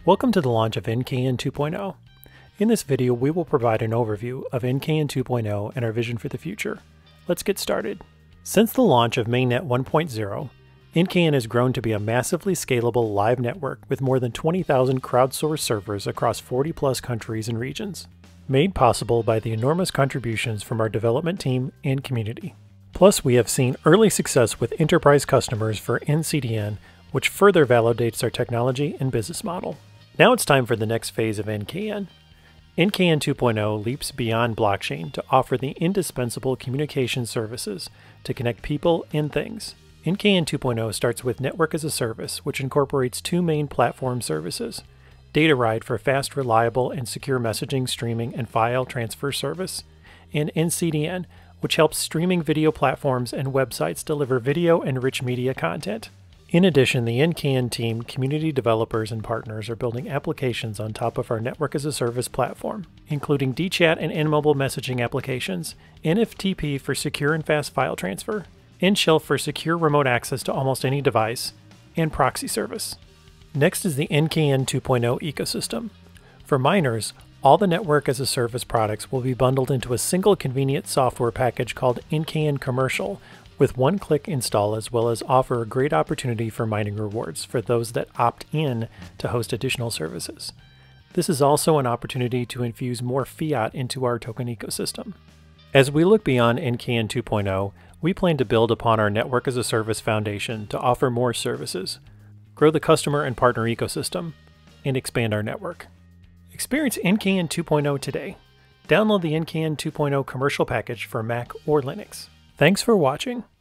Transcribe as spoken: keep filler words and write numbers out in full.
Welcome to the launch of N K N two point oh. In this video, we will provide an overview of N K N two point oh and our vision for the future. Let's get started. Since the launch of Mainnet one point oh, N K N has grown to be a massively scalable live network with more than twenty thousand crowdsourced servers across forty plus countries and regions, made possible by the enormous contributions from our development team and community. Plus, we have seen early success with enterprise customers for N C D N, which further validates our technology and business model. Now it's time for the next phase of N K N. N K N two point oh leaps beyond blockchain to offer the indispensable communication services to connect people and things. N K N two point oh starts with Network as a Service, which incorporates two main platform services: Data Ride for fast, reliable, and secure messaging, streaming, and file transfer service, and N C D N, which helps streaming video platforms and websites deliver video and rich media content. In addition, the N K N team, community developers, and partners are building applications on top of our Network as a Service platform, including D chat and N-Mobile messaging applications, N F T P for secure and fast file transfer, N-Shelf for secure remote access to almost any device, and proxy service. Next is the N K N two point oh ecosystem. For miners, all the Network as a Service products will be bundled into a single convenient software package called N K N Commercial, with one-click install, as well as offer a great opportunity for mining rewards for those that opt in to host additional services. This is also an opportunity to infuse more fiat into our token ecosystem. As we look beyond N K N two point oh, we plan to build upon our Network as a Service foundation to offer more services, grow the customer and partner ecosystem, and expand our network. Experience N K N two point oh today. Download the N K N two point oh commercial package for Mac or Linux. Thanks for watching.